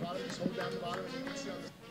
bottom, just hold down the bottom and you can see on the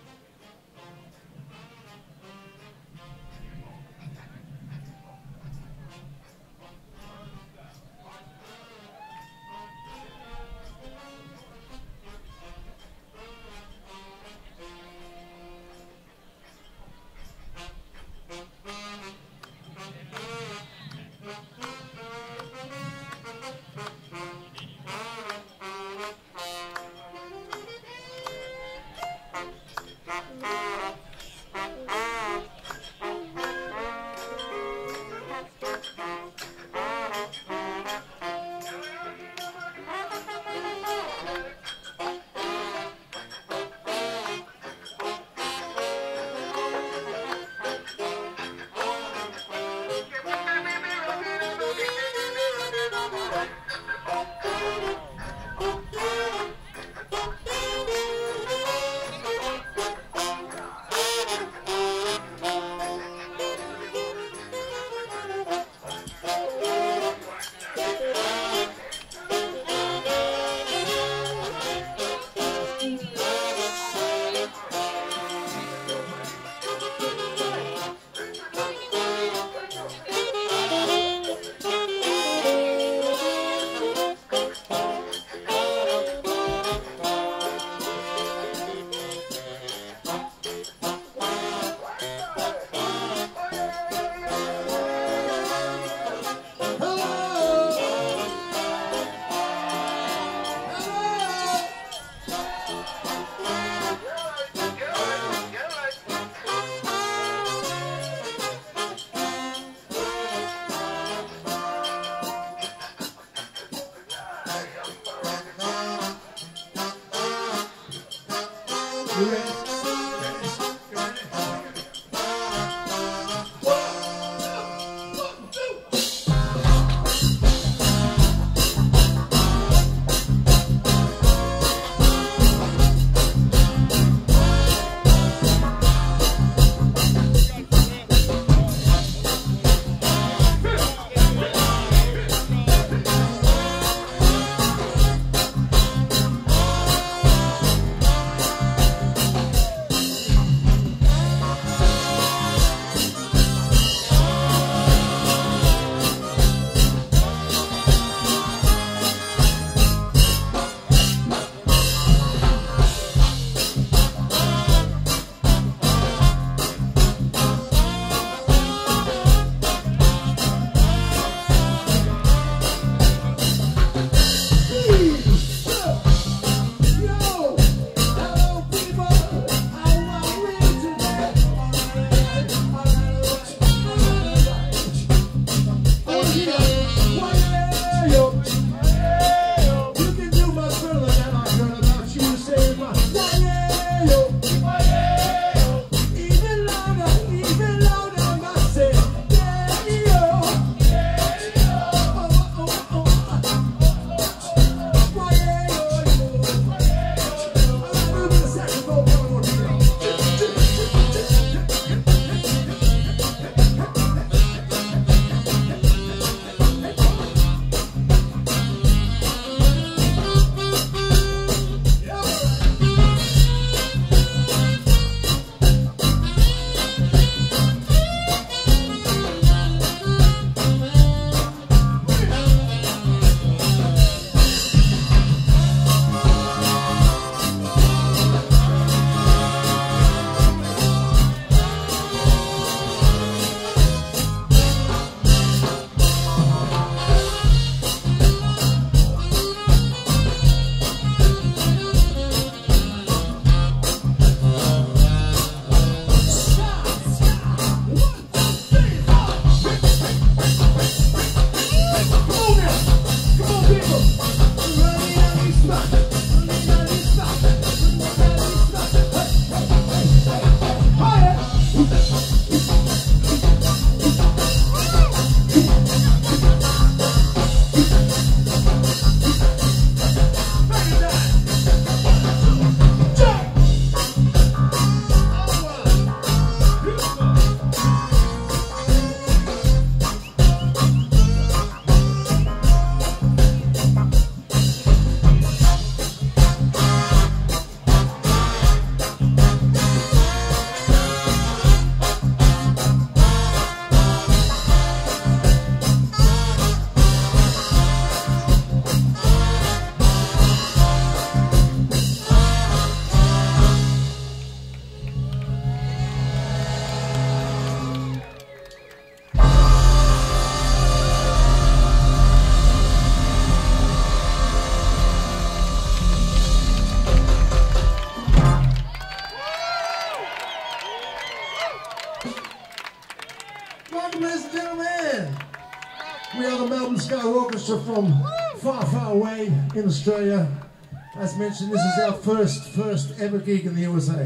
welcome, ladies and gentlemen. We are the Melbourne Ska Orchestra from far, far away in Australia. As mentioned, this is our first ever gig in the USA.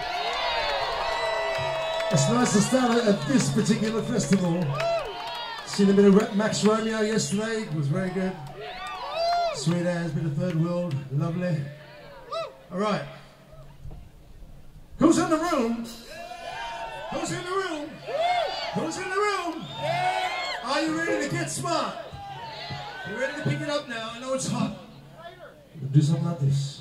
It's nice to start at this particular festival. Seen a bit of Max Romeo yesterday, it was very good. Sweet as, bit of Third World, lovely. All right. Who's in the room? Who's in the room? Who's in the room? Are you ready to get smart? You ready to pick it up now? I know it's hot. We'll do something like this.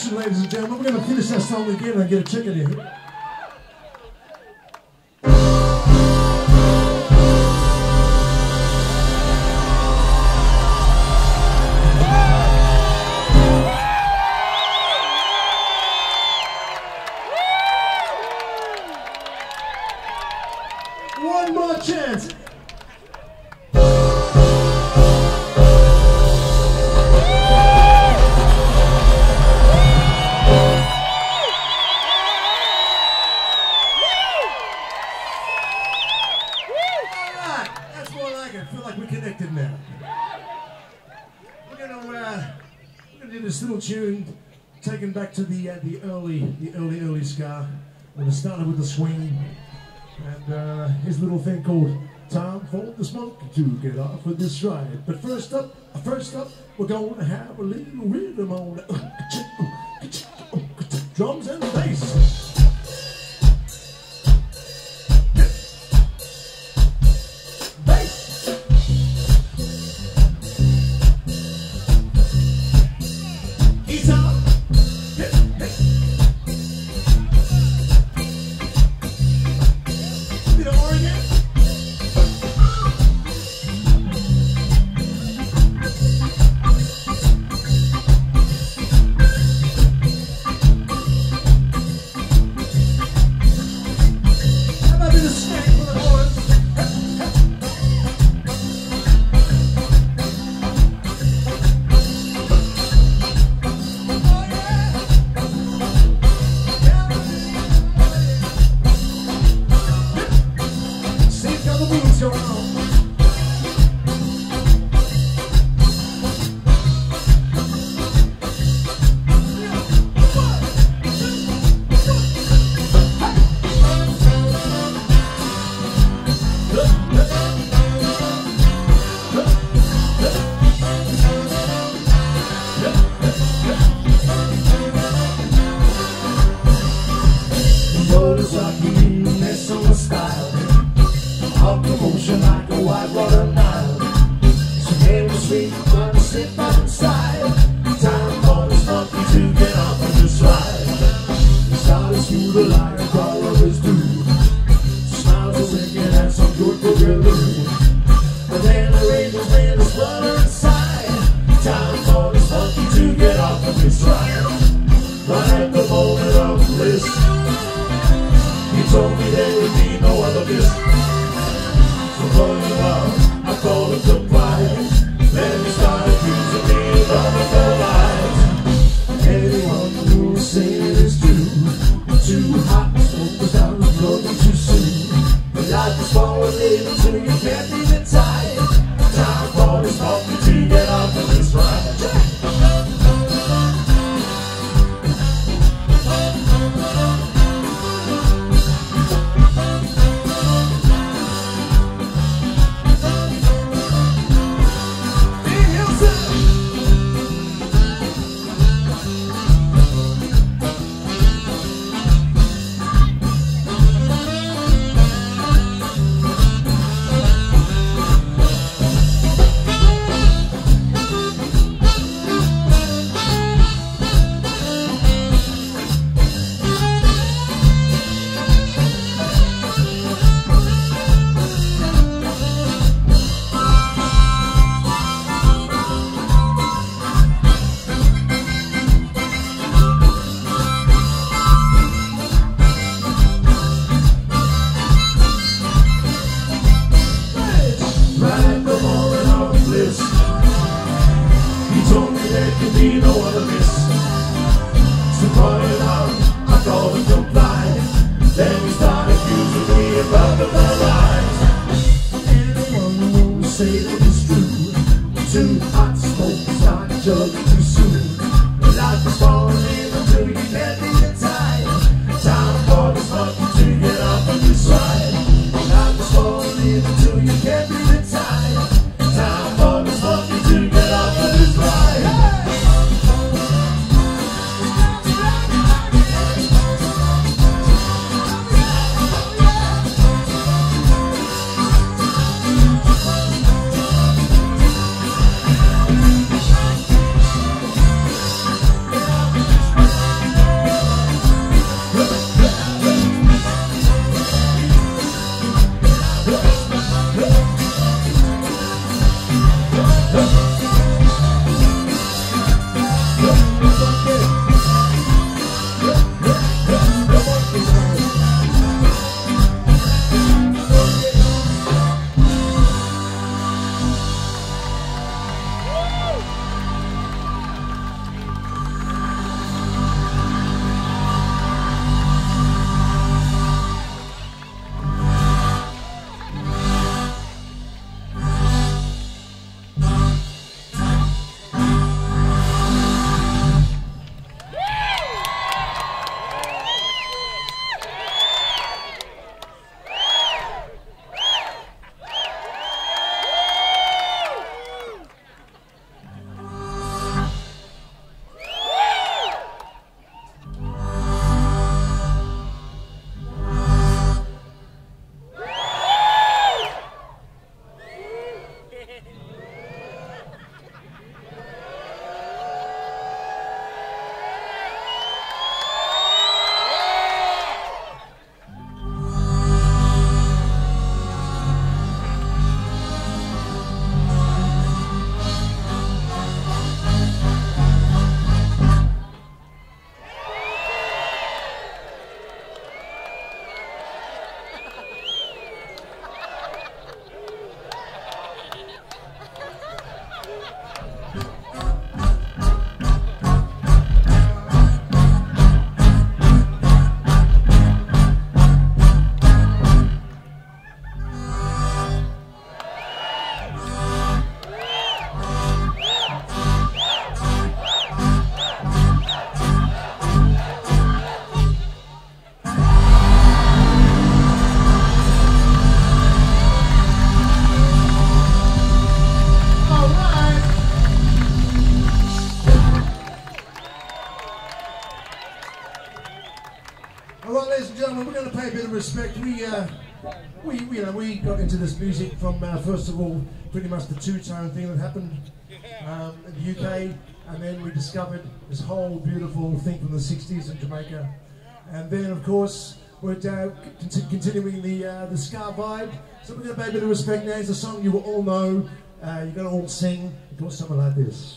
action, ladies and gentlemen. We're going to finish that song again and get a chicken in here. One more chance. This little tune taken back to the early ska, when it started with the swing, and his little thing called "Time for the Smoke to Get Off with This Ride." But first up, we're going to have a little rhythm on drums and bass. respect, we got into this music from first of all pretty much the two-tone thing that happened in the UK, and then we discovered this whole beautiful thing from the 60s in Jamaica, and then of course we're continuing the ska vibe. So we're going to pay a bit of respect now. It's a song you will all know. You're going to all sing. It goes something like this.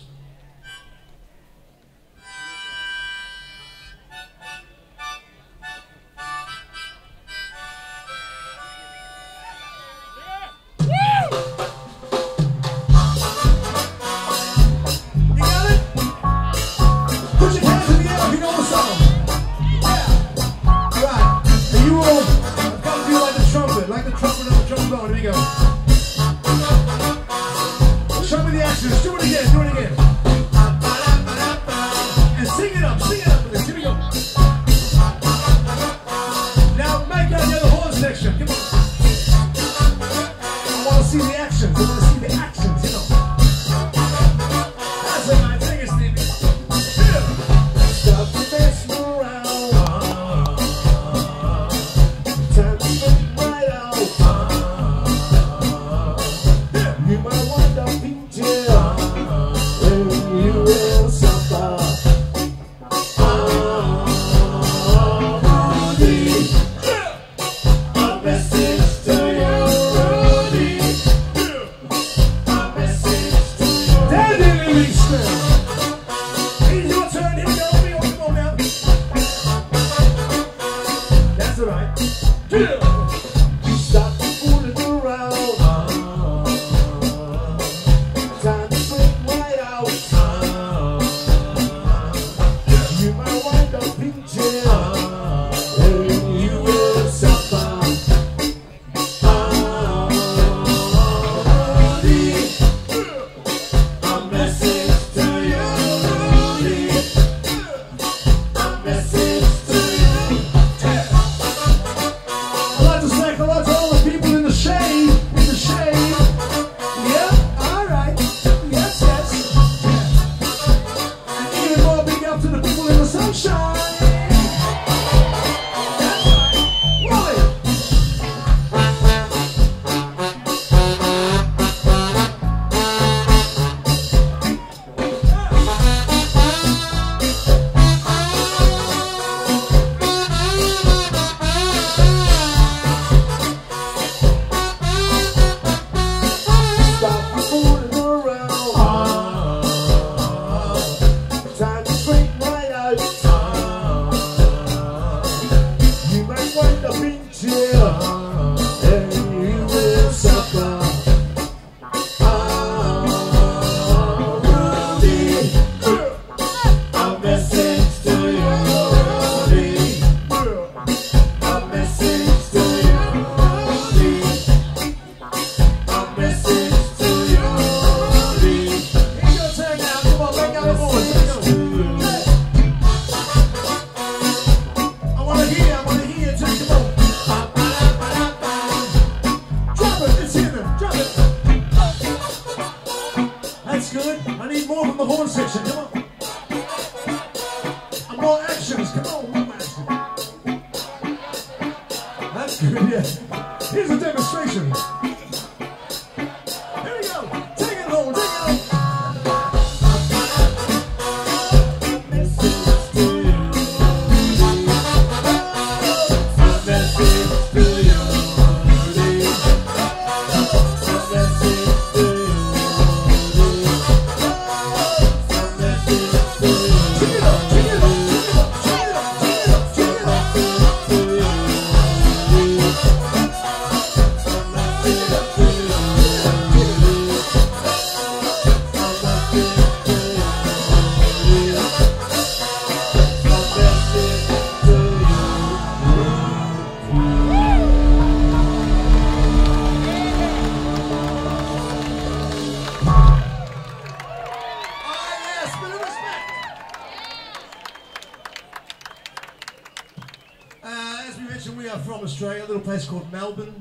Australia, a little place called Melbourne.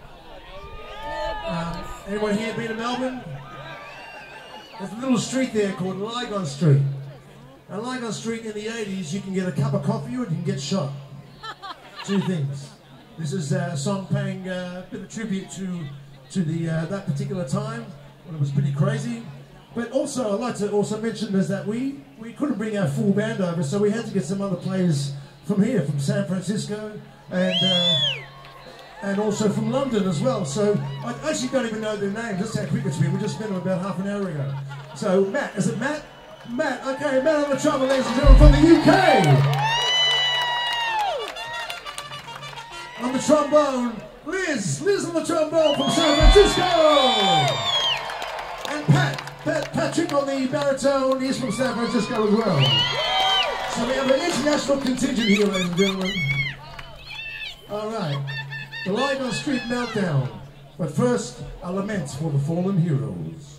Anyone here been to Melbourne? There's a little street there called Lygon Street. Now Lygon Street in the 80s, you can get a cup of coffee or you can get shot. Two things. This is a song paying a bit of tribute to the that particular time when it was pretty crazy. But also, I'd like to also mention is that we couldn't bring our full band over, so we had to get some other players from here, from San Francisco, and also from London as well. So I actually don't even know their names. That's how quick it's been. We just met them about half an hour ago. So Matt, is it Matt? Matt, okay, Matt on the trombone, ladies and gentlemen, from the UK. On the trombone, Liz on the trombone from San Francisco. And Patrick on the baritone, he's from San Francisco as well. So we have an international contingent here, ladies and gentlemen. All right, the Lygon Street Meltdown. But first, a lament for the fallen heroes.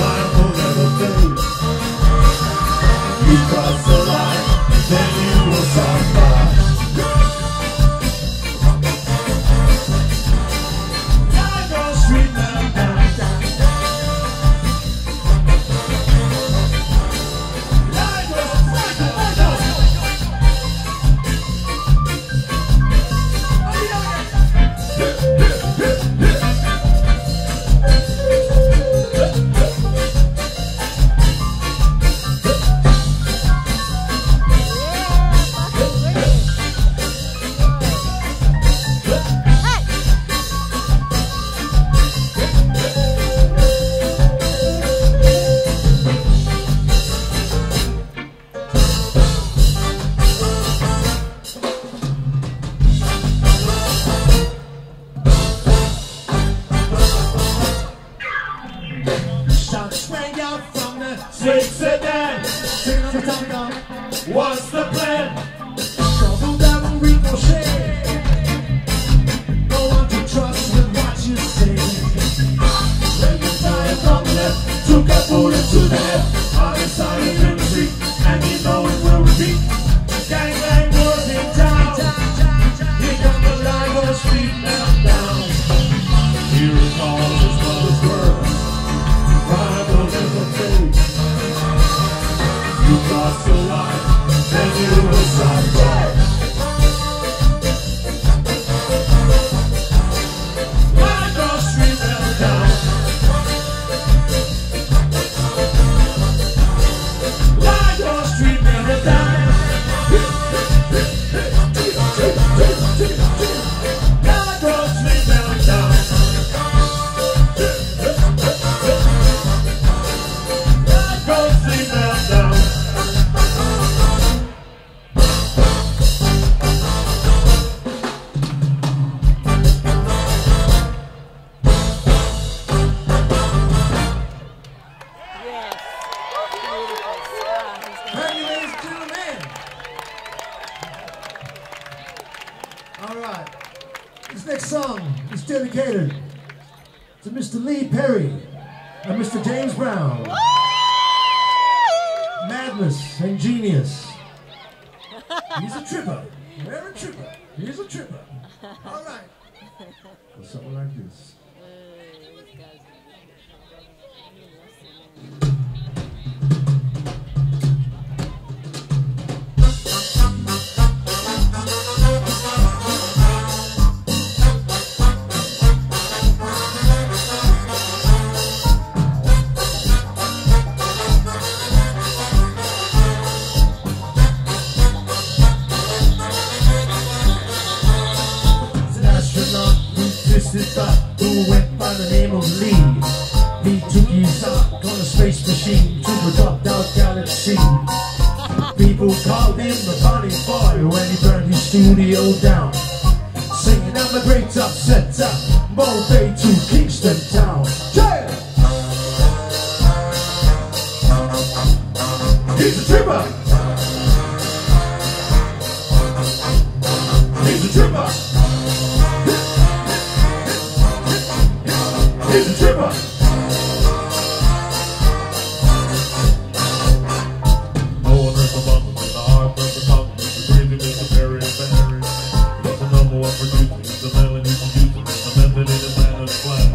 Then you will This next song is dedicated to Mr. Lee Perry and Mr. James Brown. Madness and genius. He's a tripper. They're a tripper. He's a tripper. All right. Or something like this. Who went by the name of Lee. He took his up on a space machine to a dropped out galaxy. People called him the party boy when he burned his studio down, singing I'm a great upsetter, Bombay to Kingston town. Yeah! He's a tripper. He's a tripper. He's a tripper. Oh, there's a bumper in the heart of the tongue. He's a crazy Mr. Perry and He's the number one producer. He's the melody producer. He's the method in his man of plan.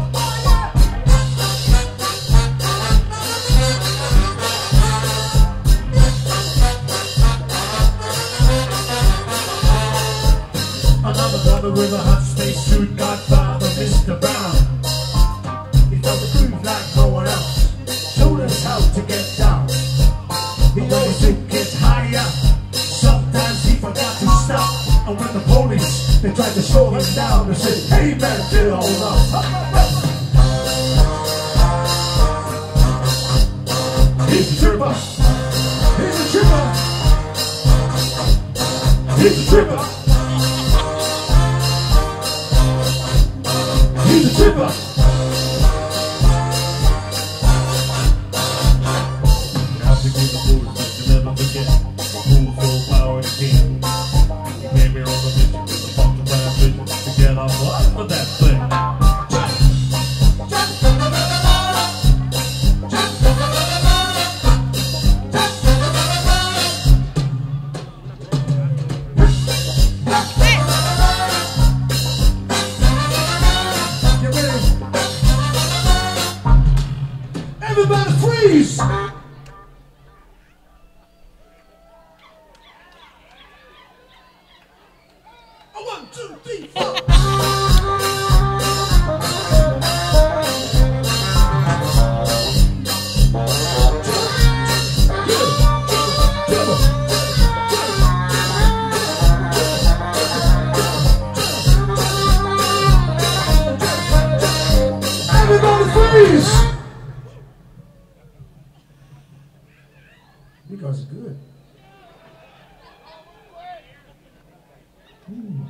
Another brother with a hot space suit, Godfather, Mr. Brown. Like no one else, showed us how to get down. He always took it higher. Sometimes he forgot to stop. And when the police, they tried to slow him down, they said, hey man, get all up. He's a tripper. He's a tripper. He's a tripper. He's a tripper. To give the fools to never forget the fools so power and king. He came here on a mission with a bunch of bad vision to get off life of that thing. Get ready. Everybody freeze! 1, 2, 3, 4. Everybody freeze! You guys are good. Ooh.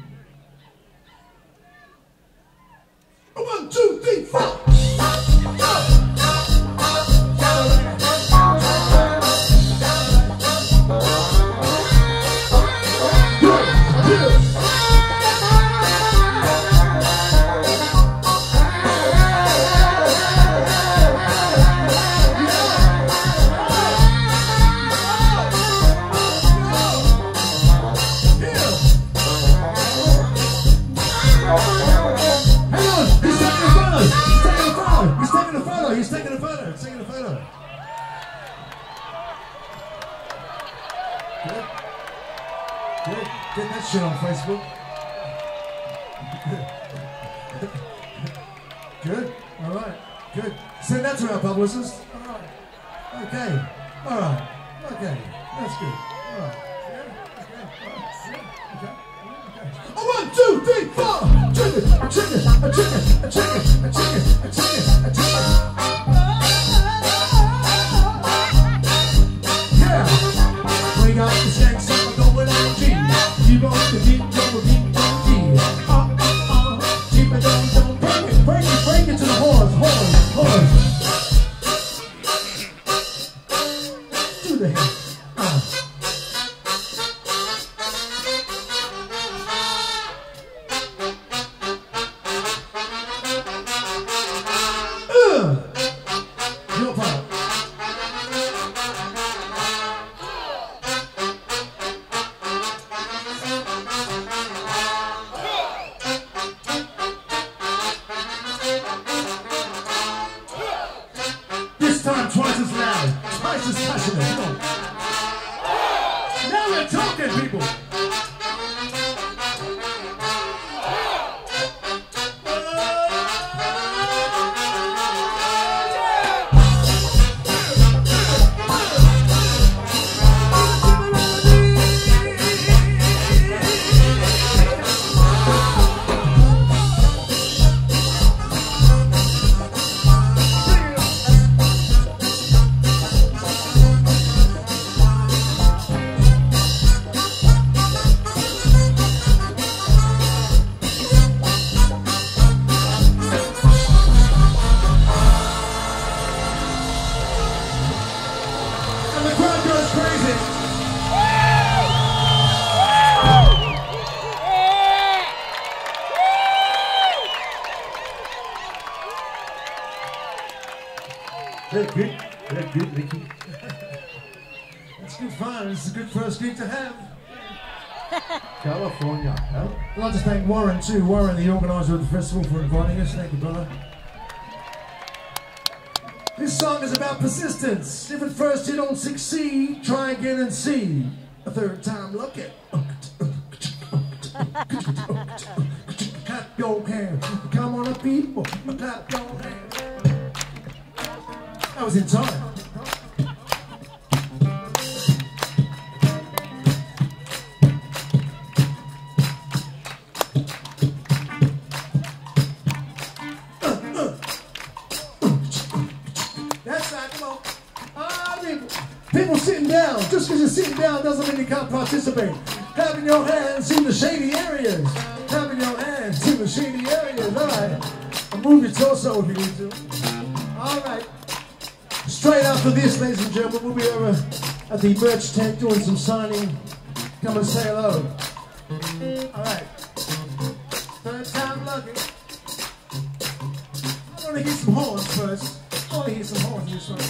1, 2, 3, 4. He's taking a photo. He's taking a photo. Good. Good. Get that shit on Facebook. Good. All right. Good. Send that to our publicist. All right. Okay. All right. Okay. That's good. All right. Yeah. Okay. All right. Yeah. Okay. Okay. 1, 2, 3, 4. Chicken. A chicken. A chicken. A chicken. A chicken. A chicken. A chicken. We got the sex on going on G. You want the deep, double deep, double D. Keep it down, don't break it to the horns, to the head. That's just passionate. Come on. Now we're talking, people. They're good, Ricky. That's good fun. This is a good first gig to have. California. I'd like to thank Warren too. Warren, the organiser of the festival, for inviting us. Thank you, brother. This song is about persistence. If at first you don't succeed, try again and see. A third time lucky. Clap your hands. Come on, people. Clap your hands. That was in time. That's right, come on. People sitting down. Just because you're sitting down doesn't mean you can't participate. Clapping your hands in the shady areas. Clapping your hands in the shady areas. All right. And move your torso if you need to. All right. Straight after this, ladies and gentlemen, we'll be over at the merch tent doing some signing. Come and say hello. All right. Third time lucky. I want to hear some horns first. I want to hear some horns in this one.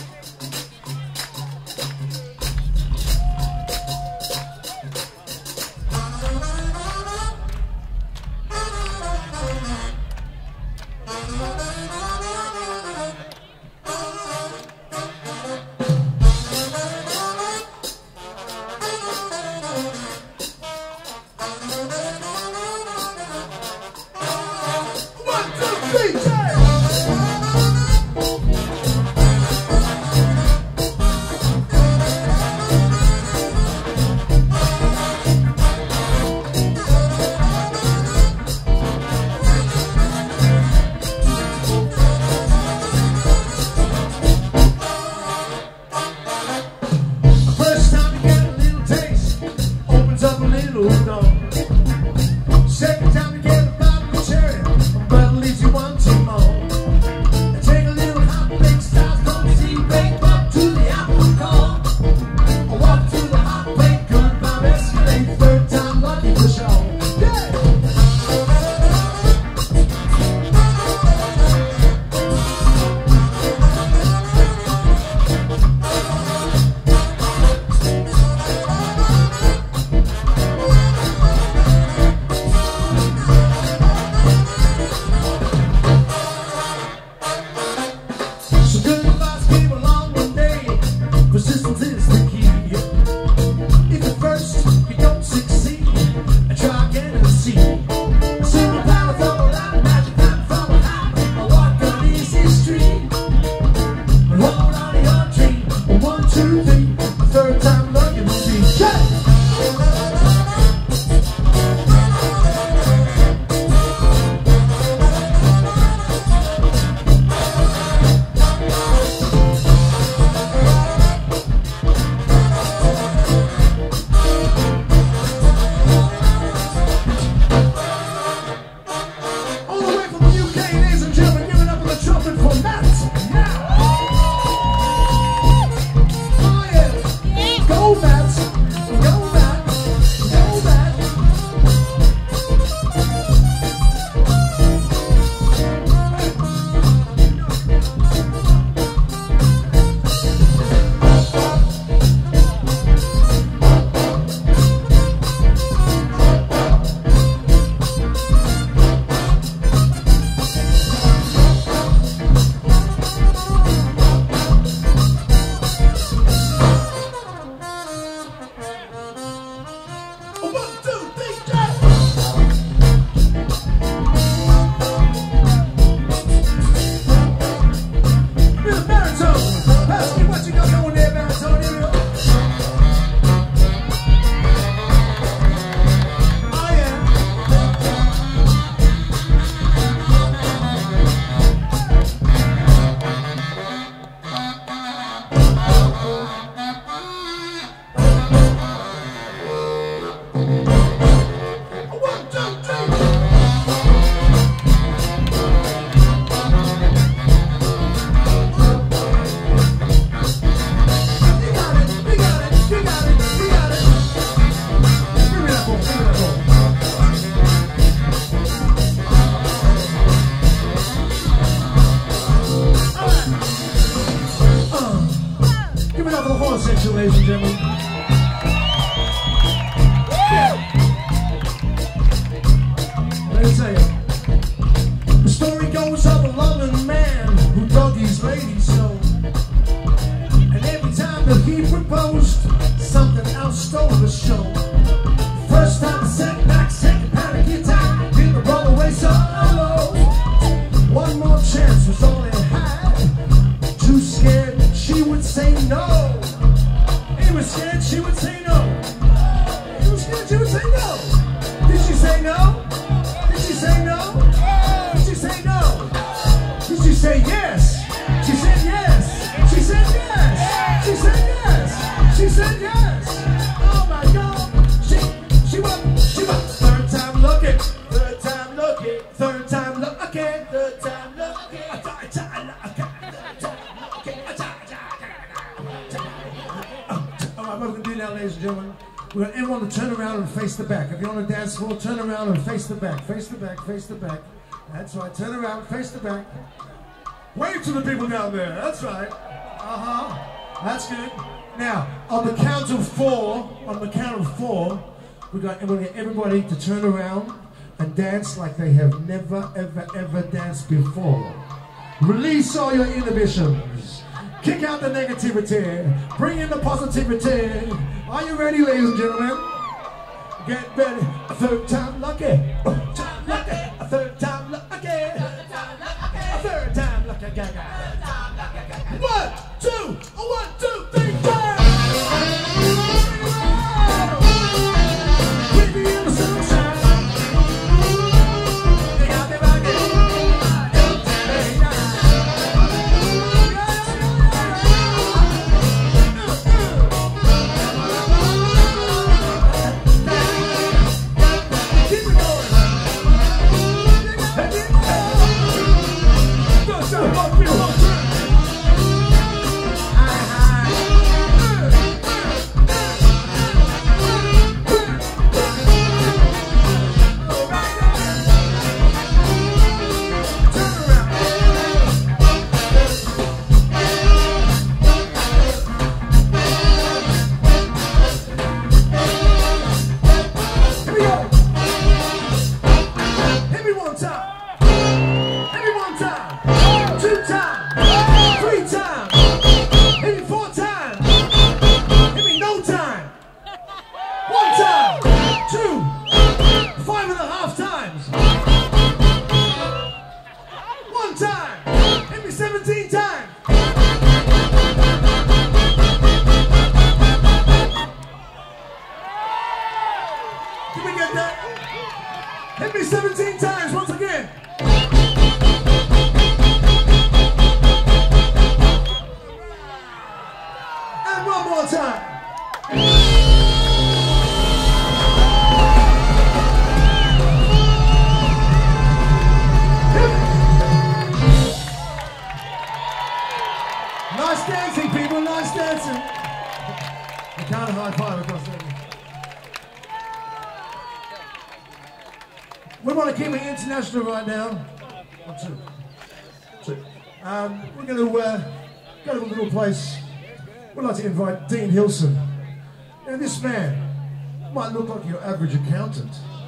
horn section, ladies and gentlemen. Let me tell you. The story goes of a loving man who dug his lady's soul. And every time that he proposed, something else stole the show. First time, second back, second panic attack, hit the runaway solo. One more chance was all it had. Too scared, she would say no. He was scared, she would say no. He was scared, she would say no. Did she say no? Did she say no? Did she say no? Did she say yes? She said yes. She said yes. She said yes. She said yes. Oh my God. She was. Third time looking. Third time looking. Third time looking. Third time looking. Third time looking. All right, what we're going to do now, ladies and gentlemen, we're going to everyone to turn around and face the back. If you're on a dance floor, turn around and face the back. Face the back, face the back. That's right, turn around, face the back. Wave to the people down there, that's right. That's good. Now, on the count of four, we're going to get everybody to turn around and dance like they have never, ever, ever danced before. Release all your inhibitions. Kick out the negativity. Bring in the positivity. Are you ready, ladies and gentlemen? Get ready. A third time lucky. A time lucky. A third time lucky. A third time lucky. 1, 2, 1, 2, 3, 4. Baby in the sunshine. They got me rocking. Hit me 17 times once again. And one more time. Nice dancing, people, nice dancing. You can't high five across there. We want to keep it international right now. 1, 2, 2. We're going to go to a little place. We'd like to invite Dean Hilson. Now, this man might look like your average accountant,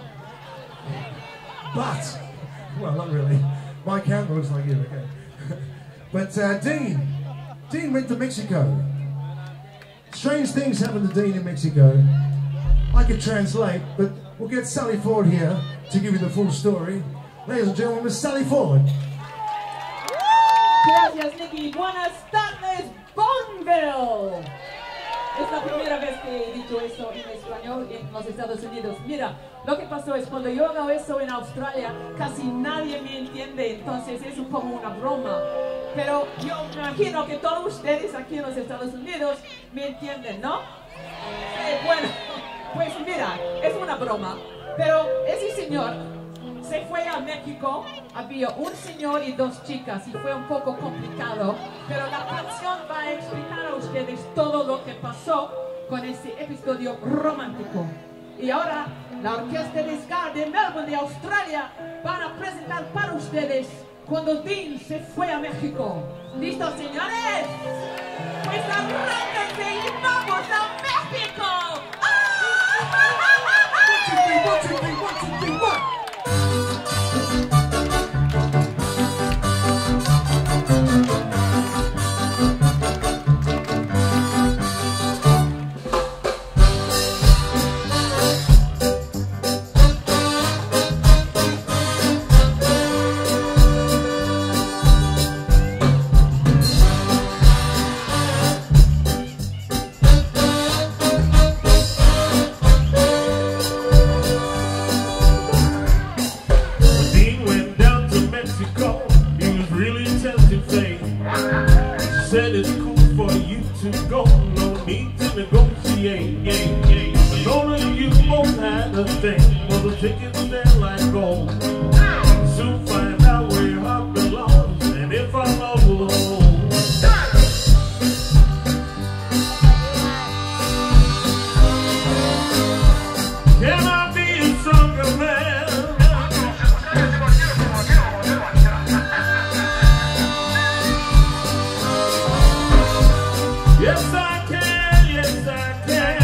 but, well, not really. My accountant looks like you, okay? But Dean went to Mexico. Strange things happened to Dean in Mexico. I could translate, but we'll get Sally Ford here to give you the full story. Ladies and gentlemen, Miss Sally Ford. Gracias, Nicky. Buenas tardes, Boonville. Es la primera vez que he dicho eso en español en los Estados Unidos. Mira, lo que pasó es cuando yo hago eso en Australia, casi nadie me entiende, entonces es como una broma. Pero yo me imagino que todos ustedes aquí en los Estados Unidos me entienden, ¿no? Bueno, pues mira, es una broma. Pero ese señor se fue a México, había un señor y 2 chicas y fue un poco complicado, pero la canción va a explicar a ustedes todo lo que pasó con ese episodio romántico. Y ahora la Orquesta de Ska de Melbourne de Australia van a presentar para ustedes cuando Dean se fue a México. ¿Listos, señores? Pues arránquense y vamos a México. Said it's cool for you to go, no need to negotiate. But all of you both had a thing, well the tickets stand like gold. Soon find out where your heart belongs, and if our love will hold. Can I be a stronger man? Yes, I can, yes, I can.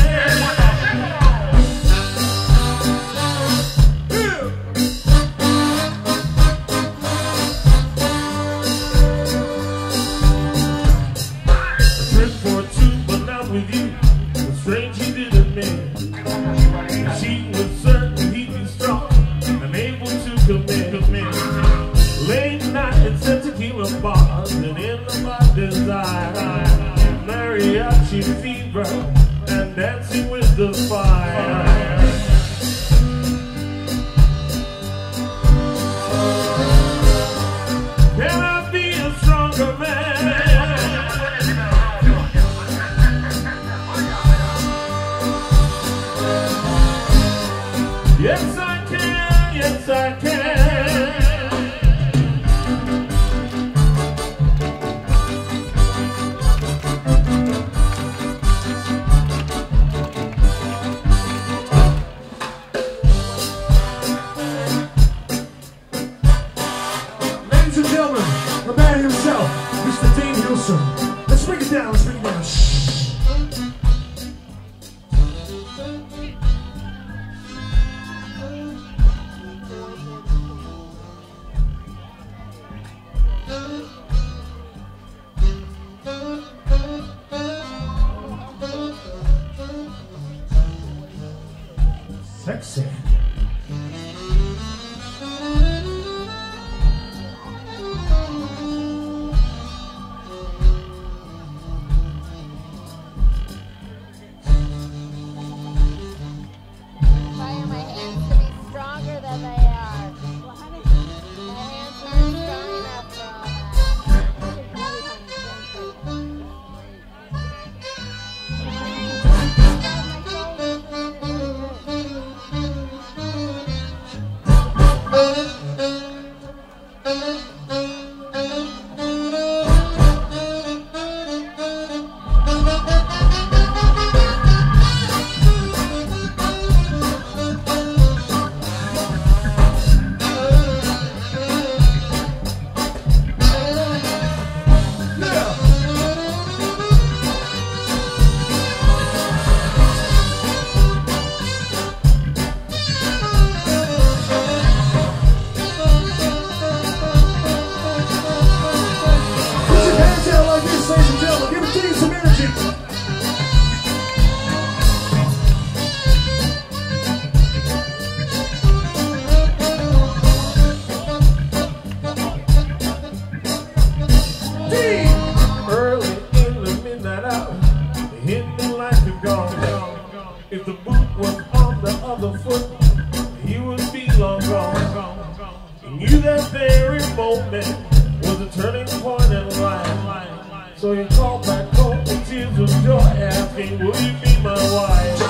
A trip for two, but not with you. A strange he didn't mean. She was certain he'd be strong and able to commit. Late night, set tequila bars, and in my desire. Mariachi fever and dancing with the fire. Can I be a stronger man? Yes, I can, yes, I can. The man himself, Mr. Dean Hilson. Let's bring it down, let's bring it down. Shh. Sexy. If the boot was on the other foot, he would be long gone. He knew that very moment was a turning point in life. So he called back home with tears of joy, asking, will you be my wife?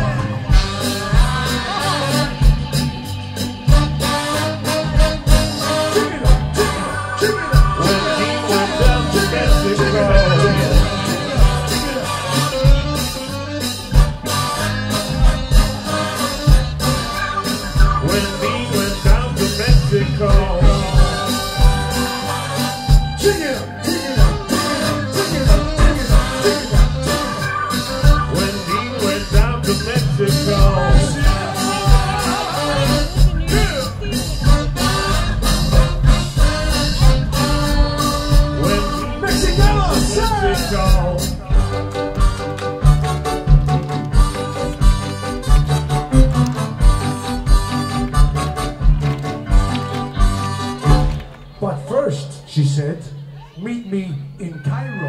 When he went down to Mexico, Check it out. first, she said, meet me in Cairo.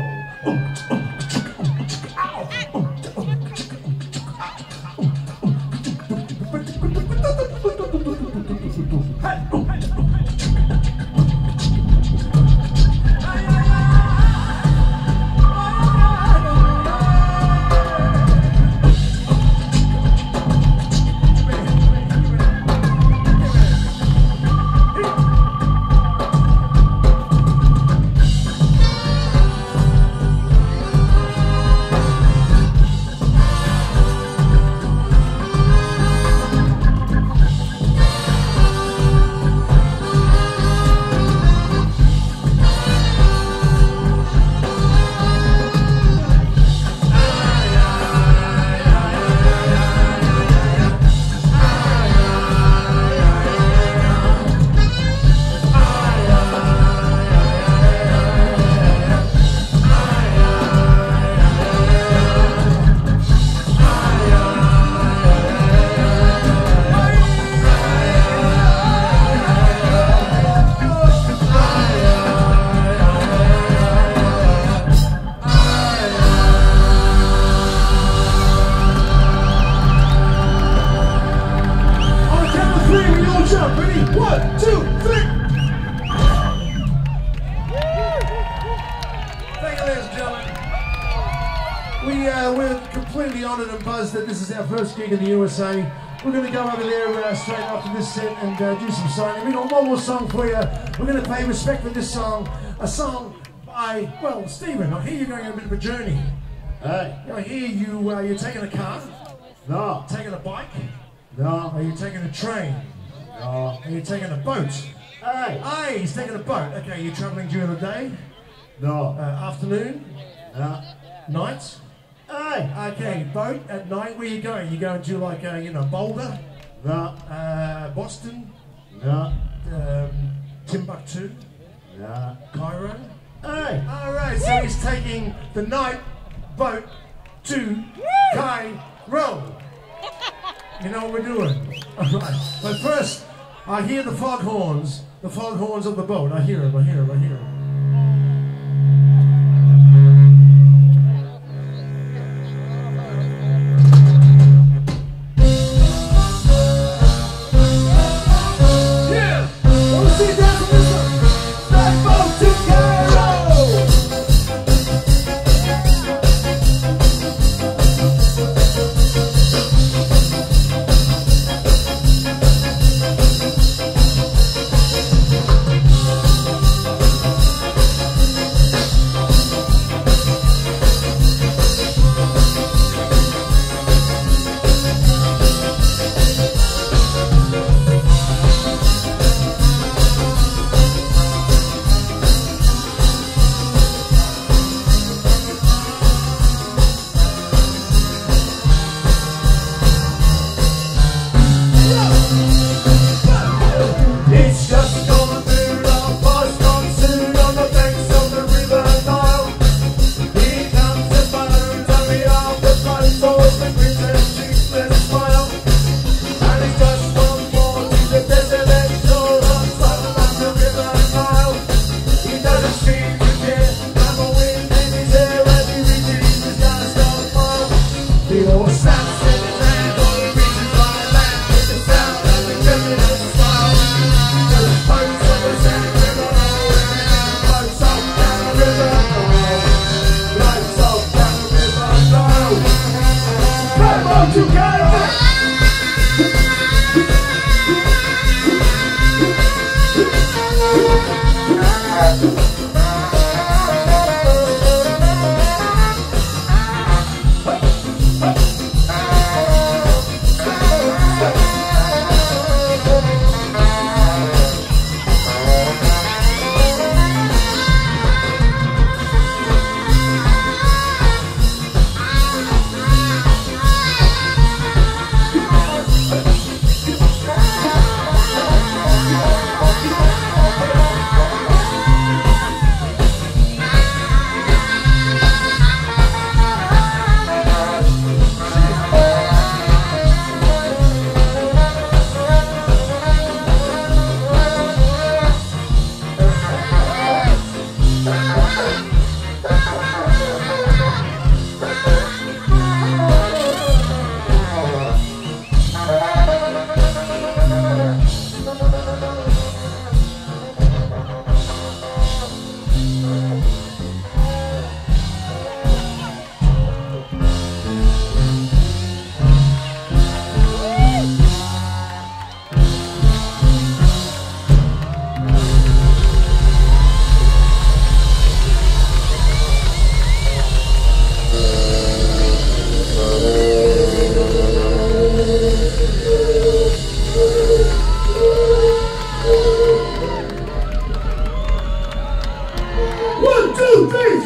We're completely honoured and buzzed that this is our first gig in the USA. We're going to go over there straight after this set and do some signing. We've got one more song for you. We're going to pay respect for this song. A song by, well, Stephen, I hear you're going on a bit of a journey. Hey. I hear you're taking a car. No. Taking a bike. No. Are you taking a train? No. Are you taking a boat? Hey. Hey, he's taking a boat. Okay, you're travelling during the day? No. Afternoon? No. Night? Hey. Okay, boat at night. Where are you going? You going to like Boulder? No. Boston? No. Timbuktu? No. Cairo? Hey. Alright, so he's taking the night boat to Cairo. You know what we're doing? Alright, but first, I hear the foghorns of the boat. I hear them, I hear them, I hear them. 2, 3,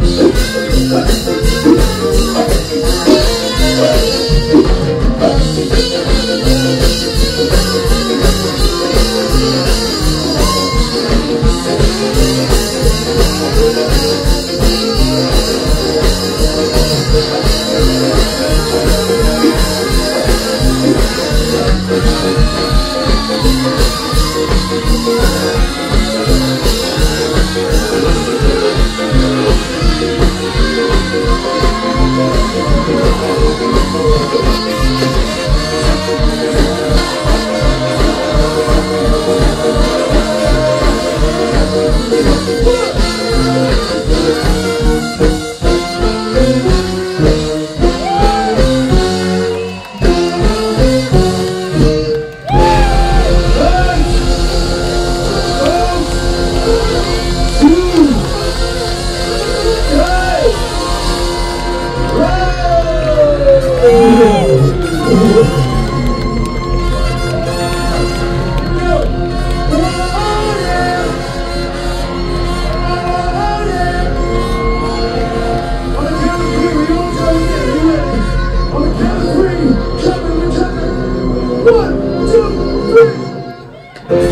3.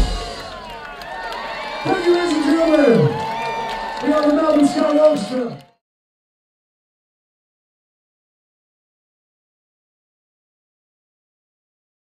Thank you, ladies and gentlemen. We are the Melbourne Ska Orchestra.